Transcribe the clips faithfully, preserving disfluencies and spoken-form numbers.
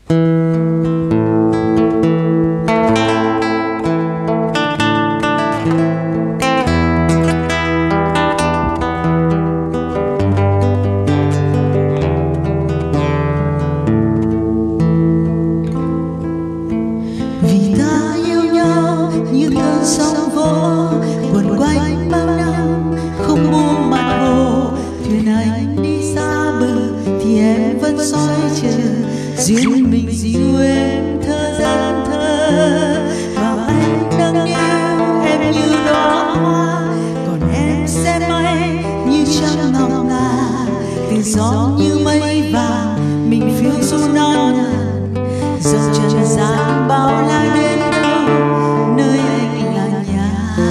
Duyên mình dịu em thơ gian thơ, và anh nâng niu em như đóa hoa, còn em sẽ mây như trăng ngọc ngà. Từ gió như mây vàng mình phiêu du non nàn, dòng trần gian bao la đến đâu nơi anh là nhà.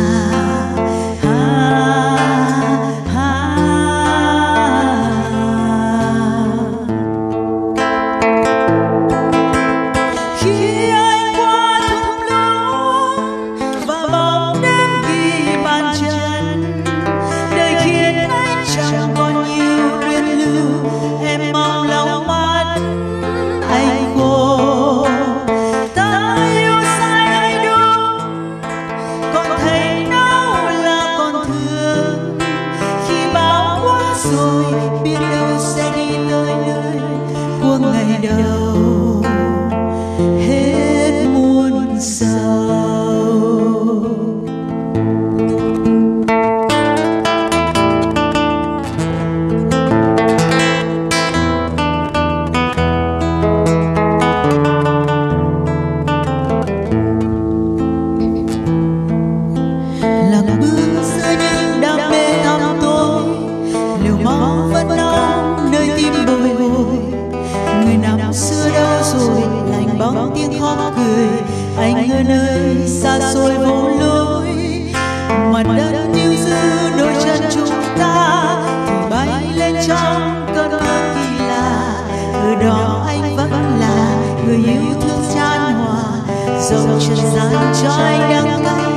Anh ở nơi xa xôi vô lối, mặt đất như dư đôi chân chúng ta thì bay lên trong cơn mơ kỳ lạ. Ở đó anh vẫn là người yêu thương chan hòa, dòng trần gian cho anh đắng cay.